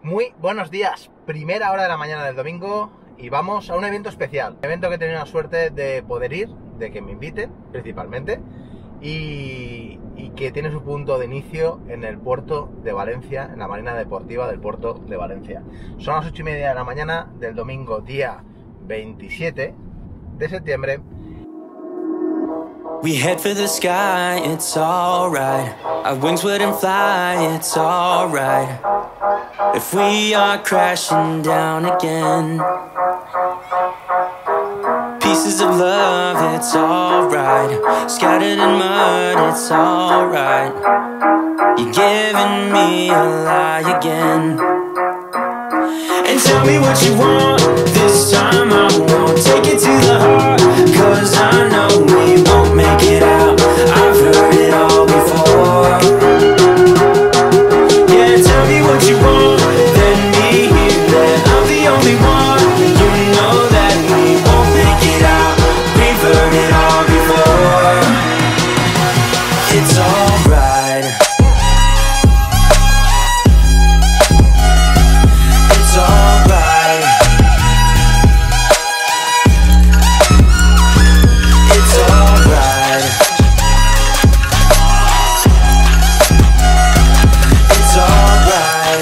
Muy buenos días, primera hora de la mañana del domingo y vamos a un evento especial. Un evento que he tenido la suerte de poder ir, de que me inviten principalmente y que tiene su punto de inicio en el puerto de Valencia, en la marina deportiva del puerto de Valencia. Son las 8:30 de la mañana del domingo día 27 de septiembre. We head for the sky, it's alright. Our wings wouldn't fly, it's alright. If we are crashing down again, pieces of love, it's alright. Scattered in mud, it's alright. You're giving me a lie again. And tell me what you want, this time I won't take it to the heart. Cause I know we won't make it out, I've heard it all before. Yeah, tell me what you want, let me hear that I'm the only one. You know that we won't make it out, we've heard it all before. It's alright. It's alright. It's alright. It's alright.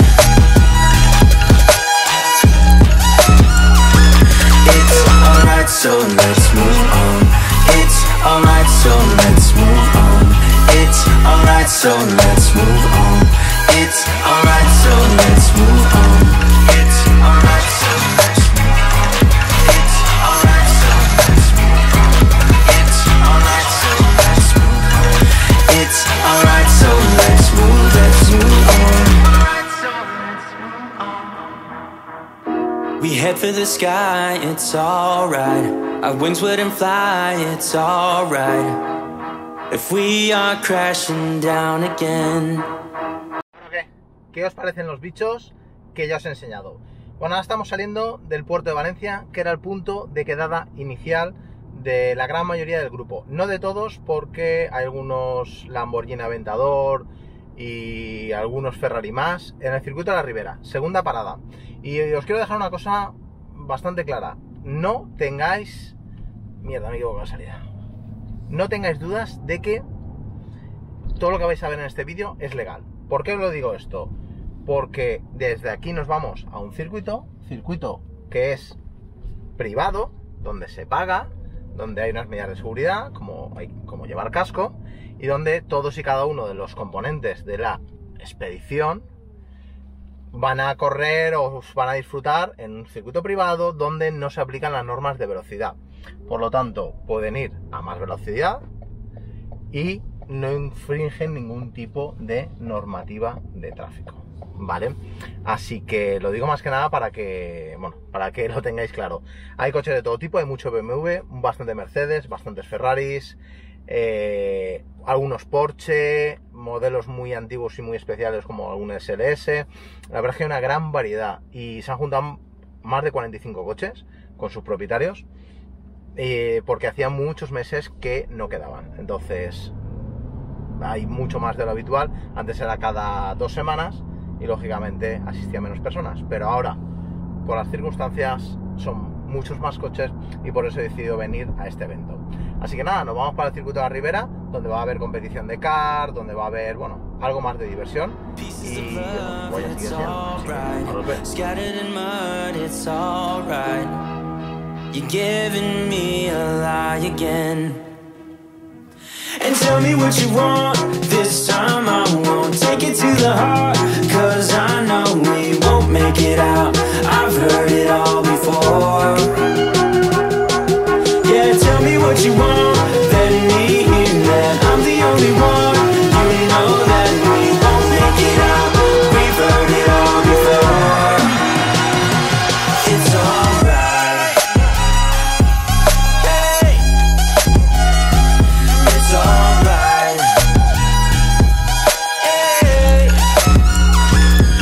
It's alright, so let's move on. It's alright, so let's move on. It's alright, so let's move on. It's alright, so let's move on. It's alright, so let's move on. It's alright, so let's move on. It's alright, so let's move on. It's alright, so let's move on. We head for the sky, it's alright. Our wings wouldn't fly, it's alright. If we are crashing down again. Bueno, ¿qué os parecen los bichos que ya os he enseñado? Bueno, ahora estamos saliendo del puerto de Valencia, que era el punto de quedada inicial de la gran mayoría del grupo. No de todos, porque hay algunos Lamborghini Aventador y algunos Ferrari más en el circuito de la Ribera, segunda parada. Y os quiero dejar una cosa bastante clara. No tengáis... Mierda, me equivoco de salida. No tengáis dudas de que todo lo que vais a ver en este vídeo es legal. ¿Por qué os lo digo esto? Porque desde aquí nos vamos a un circuito que es privado, donde se paga, donde hay unas medidas de seguridad, como llevar casco, y donde todos y cada uno de los componentes de la expedición van a correr o van a disfrutar en un circuito privado donde no se aplican las normas de velocidad. Por lo tanto, pueden ir a más velocidad y no infringen ningún tipo de normativa de tráfico, ¿vale? Así que lo digo más que nada para que, bueno, para que lo tengáis claro. Hay coches de todo tipo, hay mucho BMW, bastante Mercedes, bastantes Ferraris, algunos Porsche, modelos muy antiguos y muy especiales como algún SLS. La verdad es que hay una gran variedad y se han juntado más de 45 coches con sus propietarios, porque hacía muchos meses que no quedaban. Entonces hay mucho más de lo habitual. Antes era cada 2 semanas y lógicamente asistía menos personas, pero ahora por las circunstancias son muchos más coches y por eso he decidido venir a este evento. Así que nada, nos vamos para el circuito de la Ribera, donde va a haber competición de kart, donde va a haber, bueno, algo más de diversión. Y bueno, voy a seguir enseñando. You're giving me a lie again. And tell me what you want, this time I won't take it to the heart. Cause I know we won't make it out, I've heard it all before. Yeah, tell me what you want, let me hear that I'm the only one. You know that we won't make it out, we've heard it all before. It's alright. Hey, it's alright. Hey,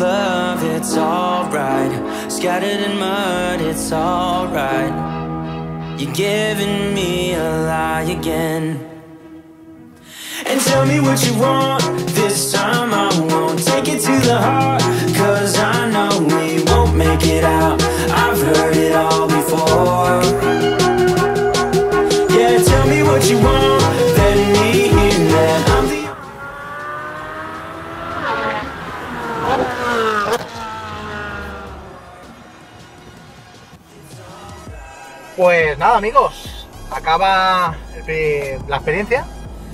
love, it's alright. Scattered in mud, it's alright. You're giving me a lie again. And tell me what you want, this time I won't take it to the heart, 'cause I know we won't make it out. I've heard it all before. Yeah, tell me what you want, let me hear that I'm the... Pues nada, amigos, acaba la experiencia.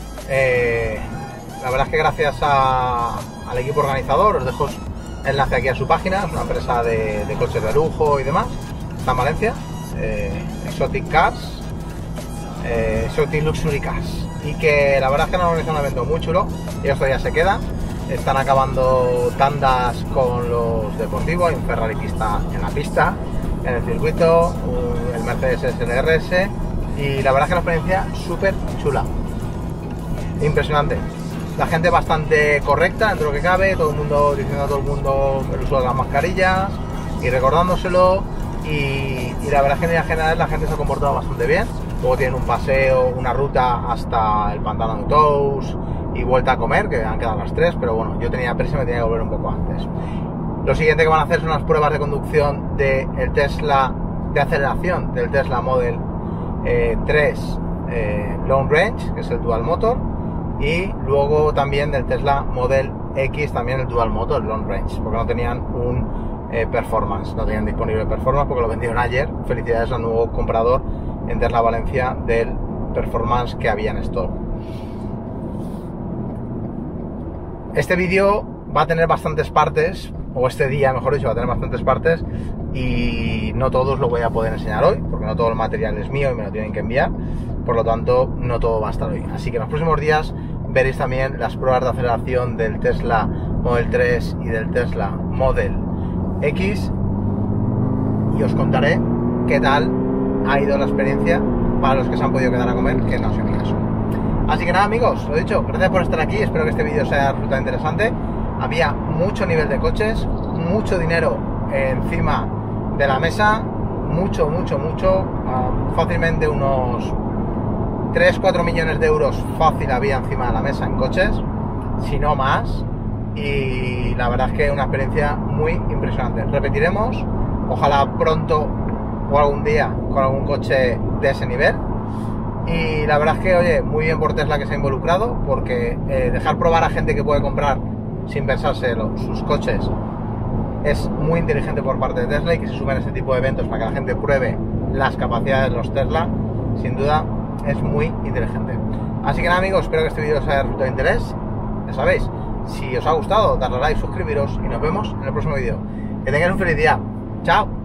La verdad es que gracias al equipo organizador, os dejo enlace aquí a su página, es una empresa de coches de lujo y demás, está en Valencia, Exotic Cars, Exotic Luxury Cars, y que la verdad es que nos organizan un evento muy chulo y esto ya se queda. Están acabando tandas con los deportivos, hay un Ferrari pista en la pista, en el circuito, el Mercedes SLRS, y la verdad es que la experiencia súper chula, impresionante. La gente bastante correcta dentro de lo que cabe, todo el mundo diciendo a todo el mundo el uso de las mascarillas y recordándoselo, y la verdad es que en general la gente se ha comportado bastante bien. Luego tienen un paseo, una ruta hasta el pantano de Tous y vuelta a comer, que han quedado las 3, pero bueno, yo tenía prisa y me tenía que volver un poco antes. Lo siguiente que van a hacer son las pruebas de conducción del Tesla, de aceleración del Tesla Model 3 Long Range, que es el Dual Motor, y luego también del Tesla Model X, también el Dual Motor Long Range, porque no tenían un Performance, no tenían disponible Performance porque lo vendieron ayer. Felicidades al nuevo comprador en Tesla Valencia del Performance que había en stock. Este vídeo va a tener bastantes partes, o este día mejor dicho va a tener bastantes partes, y no todos lo voy a poder enseñar hoy porque no todo el material es mío y me lo tienen que enviar, por lo tanto no todo va a estar hoy. Así que en los próximos días veréis también las pruebas de aceleración del Tesla Model 3 y del Tesla Model X, y os contaré qué tal ha ido la experiencia para los que se han podido quedar a comer, que no ha sido mi caso. Así que nada, amigos, lo dicho, gracias por estar aquí, espero que este vídeo sea resultado interesante. Había mucho nivel de coches, mucho dinero encima de la mesa, mucho, fácilmente unos 3-4 millones de euros fácil había encima de la mesa en coches, si no más, y la verdad es que una experiencia muy impresionante. Repetiremos, ojalá pronto o algún día con algún coche de ese nivel. Y la verdad es que, oye, muy bien por Tesla que se ha involucrado, porque dejar probar a gente que puede comprar sin pensárselo sus coches es muy inteligente por parte de Tesla, y que se sumen a este tipo de eventos para que la gente pruebe las capacidades de los Tesla, sin duda es muy inteligente. Así que nada, amigos, espero que este vídeo os haya resultado de interés. Ya sabéis, si os ha gustado, darle a like, suscribiros y nos vemos en el próximo vídeo. Que tengáis un feliz día. Chao.